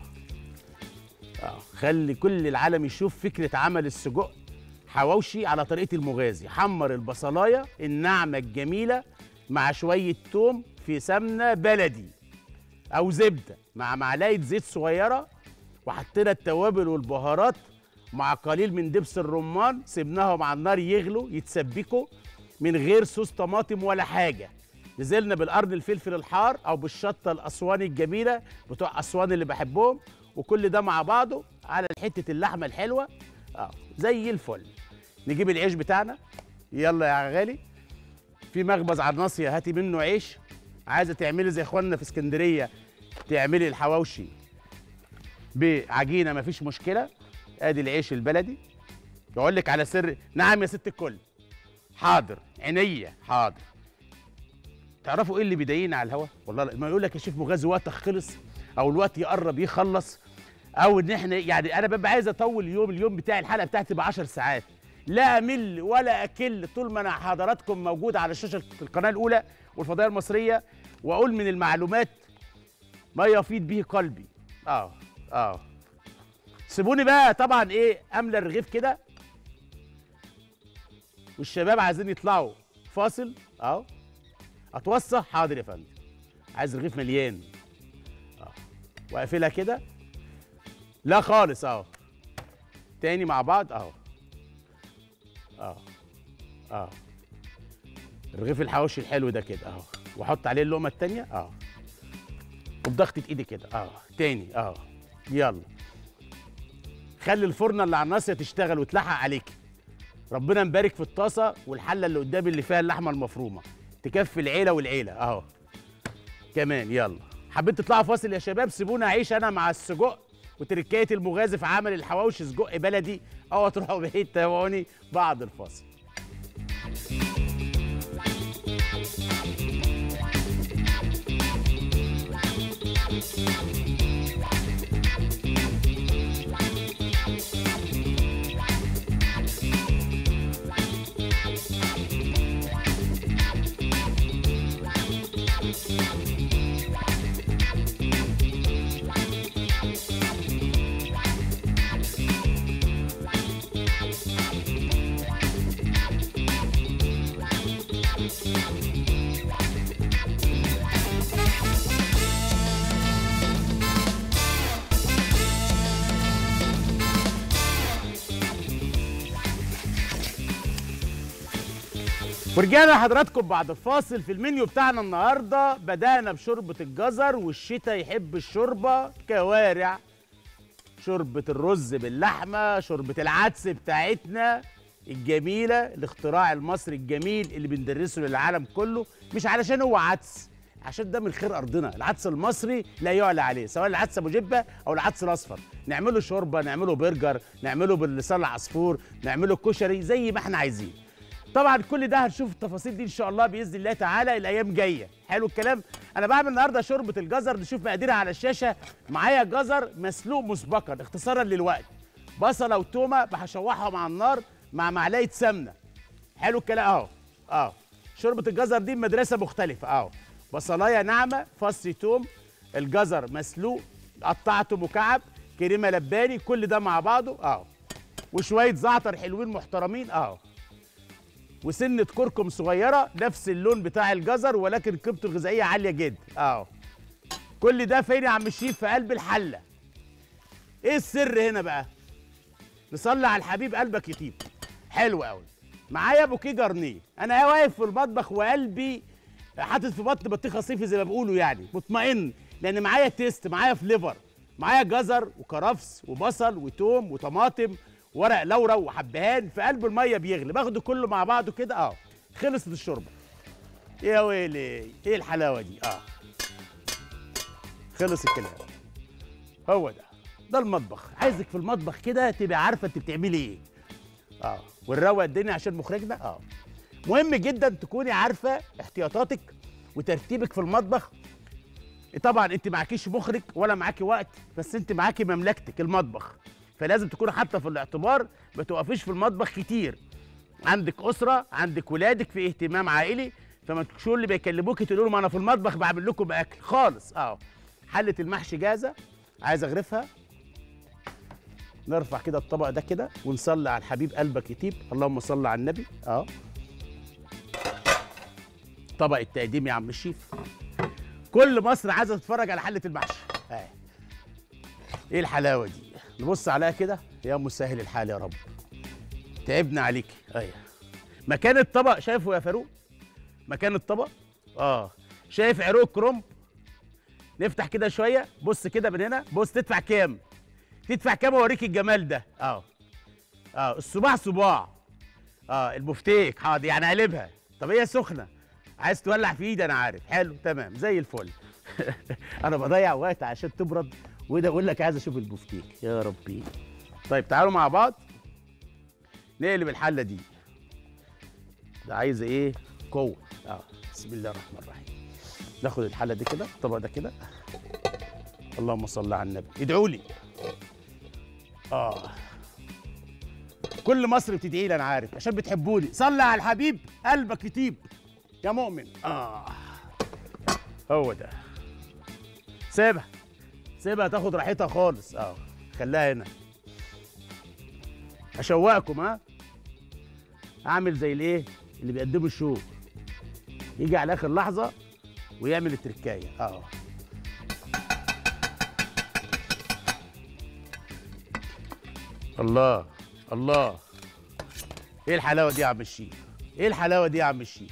خلي كل العالم يشوف فكره عمل السجق حواوشي على طريقه المغازي. حمر البصلايه الناعمه الجميله مع شويه توم في سمنه بلدي او زبده مع معلقه زيت صغيره، وحطينا التوابل والبهارات مع قليل من دبس الرمان، سيبناهم على النار يغلوا يتسبكوا من غير صوص طماطم ولا حاجه. نزلنا بالقرن الفلفل الحار او بالشطه الاسواني الجميله بتوع اسوان اللي بحبهم، وكل ده مع بعضه على حته اللحمه الحلوه زي الفل. نجيب العيش بتاعنا، يلا يا غالي، في مخبز على الناصيه هاتي منه عيش. عايزه تعملي زي اخواننا في اسكندريه تعملي الحواوشي بعجينه مفيش مشكله. ادي العيش البلدي. بقول لك على سر. نعم يا ست الكل. حاضر عينيا حاضر. تعرفوا ايه اللي بيضايقنا على الهوا؟ والله ما يقول لك يا شيف مغازي وقتك خلص، او الوقت يقرب يخلص، او ان احنا يعني انا ببقى عايز اطول اليوم بتاعي، الحلقه بتاعتي تبقى 10 ساعات. لا امل ولا اكل طول ما انا حضراتكم موجود على شاشه القناه الاولى والفضائيه المصريه، واقول من المعلومات ما يفيض به قلبي. سيبوني بقى طبعا ايه املى الرغيف كده، والشباب عايزين يطلعوا فاصل. اتوصى حاضر يا فندم. عايز رغيف مليان. واقفلها كده. لا خالص. تاني مع بعض. الرغيف الحواوشي الحلو ده كده واحط عليه اللقمه التانيه وبضغطه ايدي كده تاني يلا. خلي الفرنه اللي على الناصيه تشتغل وتلحق عليك. ربنا مبارك في الطاسه والحله اللي قدامي اللي فيها اللحمه المفرومه تكفي العيله والعيله كمان. يلا حبيت تطلعوا فاصل يا شباب؟ سيبونا اعيش انا مع السجق وتركايه المغازي في عمل الحواوشي سجق بلدي، او تروحوا بعيد تابعوني بعد الفاصل. ورجعنا لحضراتكم بعد الفاصل. في المنيو بتاعنا النهارده بدأنا بشوربة الجزر، والشتاء يحب الشوربة كوارع، شوربة الرز باللحمة، شوربة العدس بتاعتنا الجميلة، الاختراع المصري الجميل اللي بندرسه للعالم كله، مش علشان هو عدس، عشان ده من خير أرضنا. العدس المصري لا يعلى عليه، سواء العدس أبو جبة أو العدس الأصفر. نعمله شوربة، نعمله برجر، نعمله باللسان العصفور، نعمله كشري، زي ما احنا عايزين. طبعا كل ده هنشوف التفاصيل دي ان شاء الله باذن الله تعالى الايام جايه. حلو الكلام. انا بعمل النهارده شوربه الجزر، نشوف مقاديرها على الشاشه. معايا جزر مسلوق مسبقا اختصارا للوقت، بصله وتومه هشوحهم على النار مع معلقه سمنه. حلو الكلام. شوربه الجزر دي مدرسه مختلفه. بصلايه ناعمه، فص توم، الجزر مسلوق قطعته مكعب، كريمه لباني، كل ده مع بعضه وشويه زعتر حلوين محترمين وسنة كركم صغيرة، نفس اللون بتاع الجزر ولكن قيمته الغذائية عالية جدا. كل ده فين يا عم الشيف؟ في قلب الحلة. ايه السر هنا بقى؟ نصلي على الحبيب قلبك يطيب. حلو قوي. معايا بوكيه جرنيه. انا واقف في المطبخ وقلبي حاطط في بطن بطيخه صيفي زي ما بيقولوا، يعني مطمئن، لان معايا تيست، معايا فليفر، معايا جزر وكرفس وبصل وتوم وطماطم ورق لورا وحبهان في قلب الميه بيغلي، باخده كله مع بعضه كده. خلصت الشوربه. يا ويلي ايه الحلاوه دي. خلص الكلام. هو ده المطبخ. عايزك في المطبخ كده تبقى عارفه انت بتعملي ايه. ونروق الدنيا عشان مخرجنا. مهم جدا تكوني عارفه احتياطاتك وترتيبك في المطبخ. طبعا انت معكيش مخرج ولا معاكي وقت، بس انت معاكي مملكتك المطبخ، فلازم تكون حاطه في الاعتبار ما توقفيش في المطبخ كتير. عندك اسره، عندك ولادك، في اهتمام عائلي، فما تكونش اللي بيكلموكي تقولوا لهم انا في المطبخ بعمل لكم اكل خالص. حله المحشي جاهزه، عايز اغرفها. نرفع كده الطبق ده كده ونصلي على الحبيب قلبك يطيب. اللهم صل على النبي. طبق التقديم يا عم الشيف. كل مصر عايزه تتفرج على حله المحشي. ايه الحلاوه دي؟ نبص عليها كده. يا مسهل الحال يا رب. تعبنا عليكي. مكان الطبق شايفه يا فاروق؟ مكان الطبق شايف عروق كرنب؟ نفتح كده شويه، بص كده من هنا، بص تدفع كام؟ تدفع كام اوريك الجمال ده. الصباع صباع. البفتيك حاضر، يعني قلبها. طب هي سخنه، عايز تولع في ايدي؟ انا عارف. حلو تمام زي الفل. انا بضيع وقت عشان تبرد، وده اقول لك عايز اشوف البفتيك يا ربي. طيب تعالوا مع بعض نقلب الحله دي. ده عايز ايه؟ قوه. بسم الله الرحمن الرحيم. ناخد الحله دي كده، الطبق ده كده. اللهم صل على النبي. ادعوا لي. كل مصر بتدعي لي، انا عارف، عشان بتحبوني. صلي على الحبيب قلبك يطيب يا مؤمن. هو ده. سيبها سيبها تاخد راحتها خالص. خليها هنا. اشوقكم. اعمل زي الايه اللي بيقدموا الشو، يجي على اخر لحظه ويعمل التركايه. الله الله، ايه الحلاوه دي يا عم الشيخ؟ ايه الحلاوه دي يا عم الشيخ؟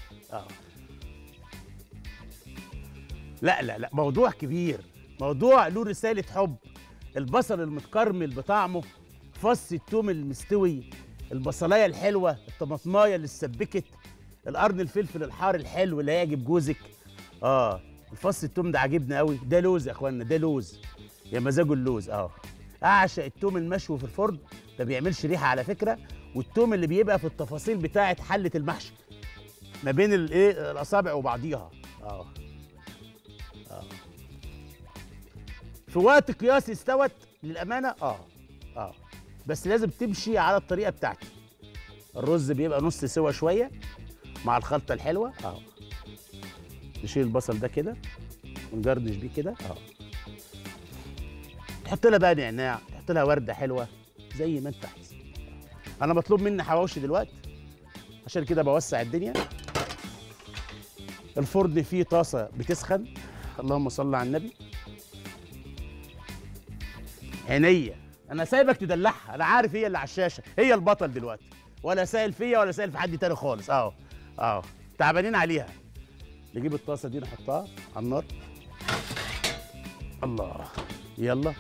لا لا لا، موضوع كبير، موضوع له رساله حب. البصل المتكرمل بطعمه، فص التوم المستوي، البصلايه الحلوه، الطماطمايه اللي اتسبكت، القرن الفلفل الحار الحلو اللي هيعجب جوزك. الفص التوم ده عاجبني قوي. ده لوز يا اخوانا، ده لوز يا مزاجه اللوز. اعشق التوم المشوي في الفرن، ما بيعملش ريحه على فكره. والتوم اللي بيبقى في التفاصيل بتاعه حله المحشي ما بين الاصابع وبعضيها. في وقت قياسي استوت للامانه. بس لازم تمشي على الطريقه بتاعتي. الرز بيبقى نص سوا شويه مع الخلطه الحلوه. نشيل البصل ده كده ونجردش بيه كده. تحط لها بقى نعناع، تحط لها ورده حلوه زي ما انت عايز. انا مطلوب مني حواوشي دلوقتي، عشان كده بوسع الدنيا. الفرن فيه طاسه بتسخن. اللهم صل على النبي. عينيا، انا سايبك تدلعها، انا عارف هي اللي على الشاشه، هي البطل دلوقتي، ولا سائل فيا ولا سائل في حد تاني خالص. تعبانين عليها. نجيب الطاسه دي نحطها على النار. الله، يلا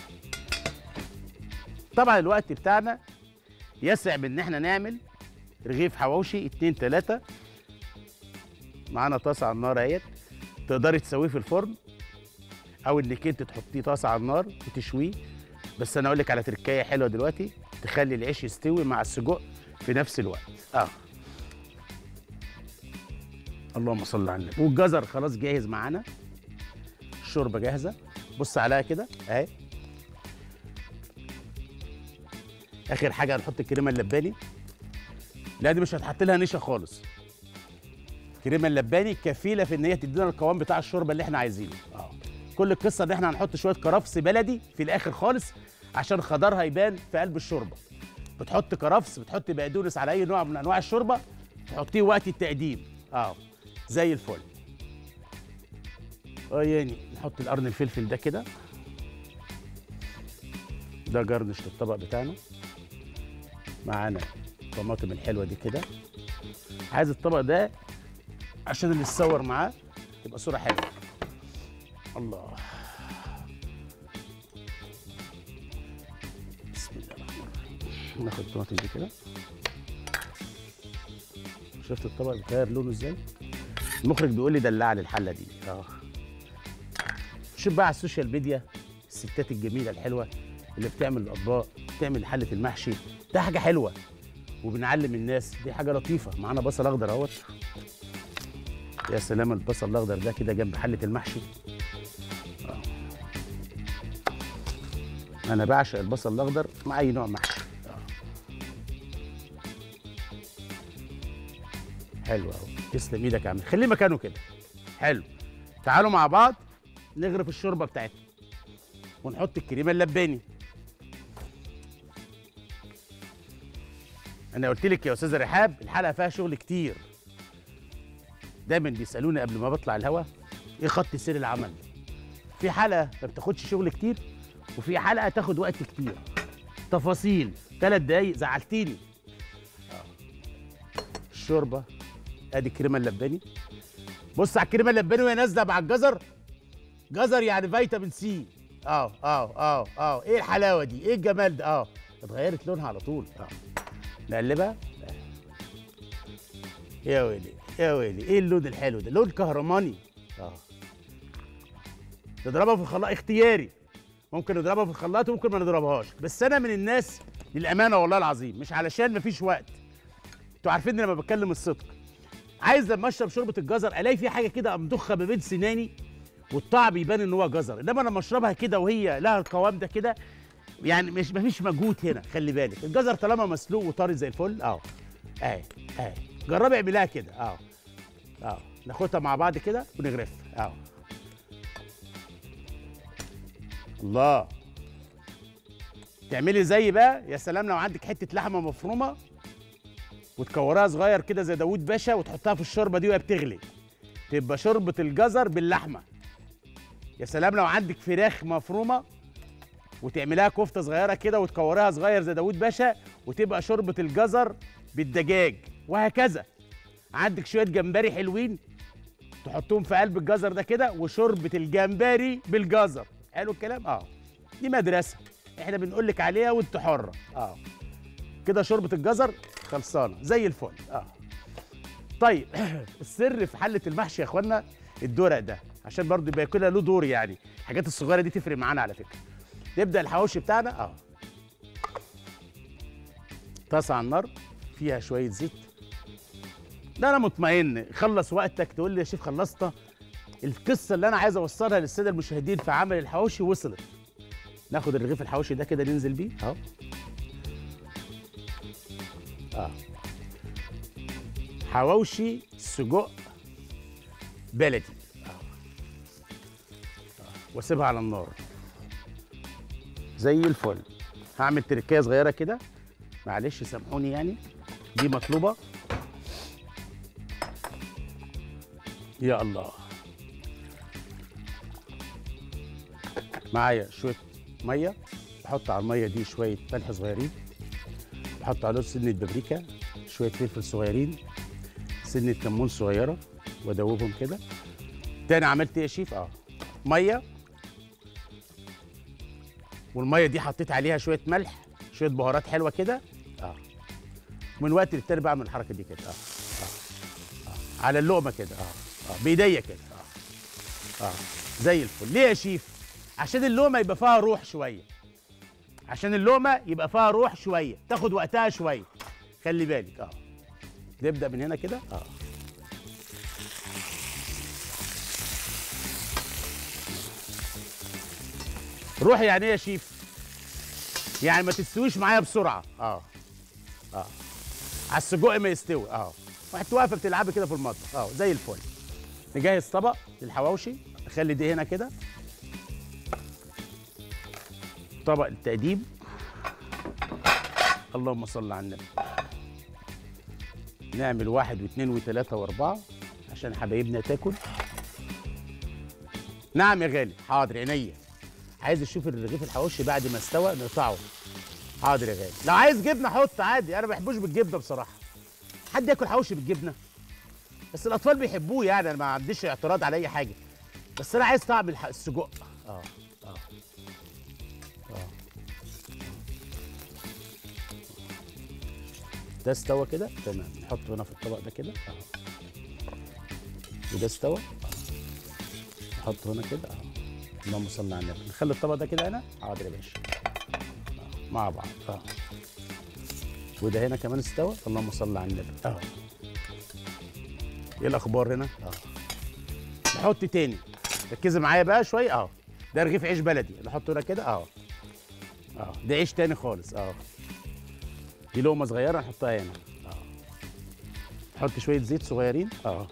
طبعا الوقت بتاعنا يسع بان احنا نعمل رغيف حواوشي 2 3. معانا طاسه على النار اهيت، تقدري تسويه في الفرن او انك انت تحطيه طاسه على النار وتشويه. بس انا اقول لك على تركايه حلوه دلوقتي تخلي العيش يستوي مع السجق في نفس الوقت. اللهم صل على النبي. والجزر خلاص جاهز معانا، الشوربه جاهزه. بص عليها كده اهي. اخر حاجه هنحط الكريمه اللباني. لا دي مش هتحط لها نشا خالص. الكريمه اللباني كفيله في ان هي تدينا القوام بتاع الشوربه اللي احنا عايزينه. كل القصه ان احنا هنحط شويه كرفس بلدي في الاخر خالص عشان خضرها يبان في قلب الشوربه. بتحط كرفس، بتحط بقدونس على اي نوع من انواع الشوربه، تحطيه وقت التقديم. زي الفل. يعني نحط القرن الفلفل ده كده. ده جرنش للطبق بتاعنا. معانا الطماطم الحلوه دي كده. عايز الطبق ده عشان اللي يتصور معاه تبقى صوره حلوه. الله، بسم الله الرحمن الرحيم. ناخد الطماطم دي كده. شفت الطبق بيتغير لونه ازاي؟ المخرج بيقول لي دلع لي الحله دي. شوف بقى على السوشيال ميديا الستات الجميله الحلوه اللي بتعمل الاطباق، بتعمل حله المحشي. ده حاجه حلوه وبنعلم الناس، دي حاجه لطيفه. معانا بصل اخضر اهوت. يا سلام، البصل الاخضر ده كده جنب حله المحشي. انا بعشق البصل الاخضر مع اي نوع محشي. حلو اهو. تسلم ايدك يا عم، خليه مكانه كده. حلو. تعالوا مع بعض نغرف الشوربه بتاعتنا ونحط الكريمه اللباني. انا قلت لك يا استاذه رحاب الحلقه فيها شغل كتير. دايما بيسالوني قبل ما بطلع الهوا ايه خط سير العمل. في حلقه ما بتاخدش شغل كتير، وفي حلقه تاخد وقت كتير. تفاصيل 3 دقايق زعلتيني. الشوربه ادي الكريمه اللباني، بص على الكريمه اللباني وهي نازله مع الجزر. جزر يعني فيتامين سي. ايه الحلاوه دي، ايه الجمال ده. اتغيرت لونها على طول. نقلبها. يا ويلي يا ويلي، ايه اللون الحلو ده، لون كهرماني. نضربها في الخلاط اختياري، ممكن نضربها في الخلاط وممكن ما نضربهاش، بس انا من الناس للامانه والله العظيم، مش علشان مفيش وقت، انتوا عارفين ان لما بتكلم الصدق، عايز لما اشرب شوربه الجزر الاقي في حاجه كده امضخه ما بين سناني والطعم يبان ان هو جزر، انما لما اشربها كده وهي لها القوام ده كده يعني مش مفيش مجهود هنا. خلي بالك الجزر طالما مسلوق وطري زي الفل اهي جربي اعمليها كده. ناخدها مع بعض كده ونغرفها. الله، تعملي زي بقى يا سلام لو عندك حته لحمه مفرومه وتكورها صغير كده زي داوود باشا وتحطها في الشوربه دي وهي بتغلي، تبقى شوربه الجزر باللحمه. يا سلام لو عندك فراخ مفرومه وتعملها كفته صغيره كده وتكورها صغير زي داوود باشا وتبقى شوربه الجزر بالدجاج، وهكذا. عندك شويه جمبري حلوين تحطهم في قلب الجزر ده كده وشوربه الجمبري بالجزر. حلو الكلام. دي مدرسه احنا بنقول لك عليها وانت حره. كده شوربه الجزر خلصانه زي الفل. طيب السر في حله المحشي يا اخوانا الدورق ده، عشان برضه يبقى كده له دور، يعني الحاجات الصغيره دي تفرق معانا على فكره. نبدا الحواوشي بتاعنا. طاسه على النار فيها شويه زيت. ده انا مطمئن خلص وقتك تقول لي يا شيف خلصنا. القصه اللي انا عايز اوصلها للساده المشاهدين في عمل الحواوشي وصلت. ناخد الرغيف الحواوشي ده كده ننزل بيه حواوشي سجق بلدي. واسيبها على النار زي الفل. هعمل تركايه صغيره كده، معلش سامحوني يعني دي مطلوبه. يا الله، معايا شويه ميه، بحط على الميه دي شويه ملح صغيرين، بحط عليهم سنه بابريكا، شويه فلفل صغيرين، سنه كمون صغيره، وادوبهم كده. تاني عملت ايه يا شيف؟ ميه، والميه دي حطيت عليها شويه ملح، شويه بهارات حلوه كده. من وقت للتاني بعمل الحركه دي كده. على اللقمه كده. بايديا كده. زي الفل. ليه يا شيف؟ عشان اللقمه يبقى فيها روح شويه، عشان اللقمه يبقى فيها روح شويه، تاخد وقتها شويه. خلي بالك. نبدا من هنا كده. روح يعني ايه يا شيف؟ يعني ما تستويش معايا بسرعه. على السجق ما يستوي. واحد واقفه بتلعبي كده في المطبخ. زي الفل. نجهز طبق للحواوشي، نخلي دي هنا كده طبق التقديم. اللهم صل على النبي. نعمل 1 و2 و3 و4 عشان حبايبنا تاكل. نعم يا غالي. حاضر عينيا. عايز اشوف الرغيف الحواوشي بعد ما استوى نقطعه. حاضر يا غالي. لو عايز جبنه حط عادي، انا ما بحبوش بالجبنه بصراحه. حد ياكل حواوشي بالجبنه؟ بس الاطفال بيحبوه، يعني انا ما عنديش اعتراض على اي حاجه، بس انا عايز طعم السجق. ده استوى كده تمام، نحطه هنا في الطبق ده كده. وده استوى، نحطه هنا كده. اللهم صل على النبي. نخلي الطبق ده كده هنا. حاضر يا باشا. مع بعض. وده هنا كمان استوى. اللهم صل على النبي. ايه الاخبار هنا؟ نحط تاني. ركزي معايا بقى شويه. ده رغيف عيش بلدي نحطه هنا كده. ده عيش تاني خالص. دي لقمه صغيره نحطها هنا. نحط شويه زيت صغيرين.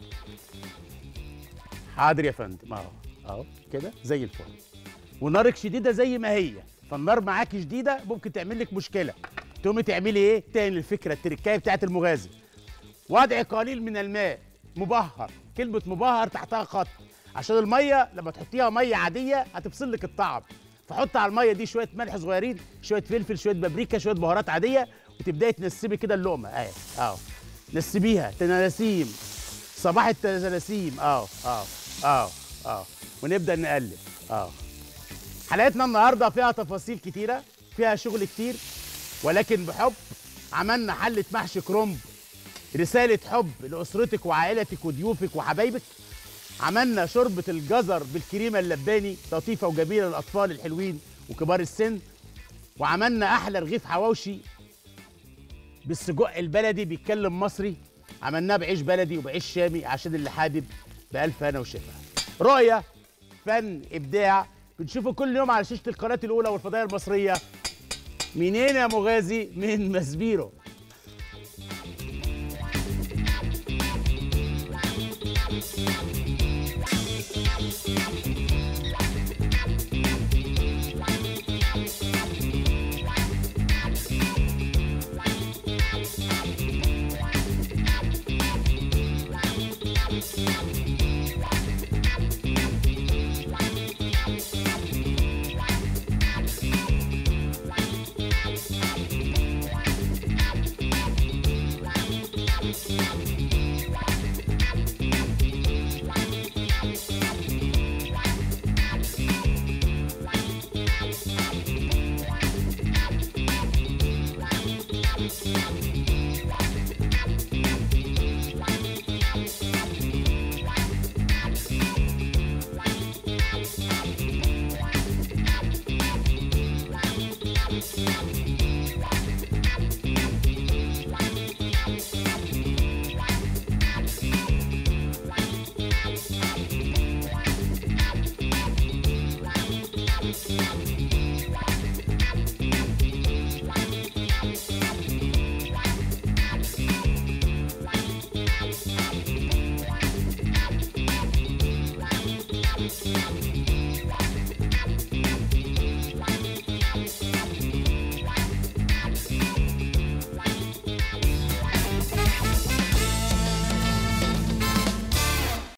حاضر يا فندم. كده زي الفل. ونارك شديده زي ما هي، فالنار معاكي شديده ممكن تعمل لك مشكله. تقومي تعملي ايه؟ تاني الفكره التركايه بتاعت المغازي. وضع قليل من الماء مبهر، كلمه مبهر تحتها خط، عشان الميه لما تحطيها ميه عاديه هتفصل لك الطعم. فحط على الميه دي شويه ملح صغيرين، شويه فلفل، شويه بابريكا، شويه بهارات عاديه، وتبداي تنسبي كده اللقمه. نسبيها تناسيم صباح التلاسيم. اه ونبدا نقلب. حلقتنا النهارده فيها تفاصيل كتيره، فيها شغل كتير، ولكن بحب. عملنا حله محشي كرنب، رساله حب لاسرتك وعائلتك وضيوفك وحبايبك. عملنا شوربه الجزر بالكريمه اللباني، لطيفه وجميله للاطفال الحلوين وكبار السن. وعملنا احلى رغيف حواوشي بالسجق البلدي بيتكلم مصري، عملناه بعيش بلدي وبعيش شامي عشان اللي حابب، بألف هنا وشفا. رؤية، فن، إبداع، بنشوفه كل يوم على شاشة القناة الأولى والفضائية المصرية. منين يا مغازي؟ من ماسبيرو.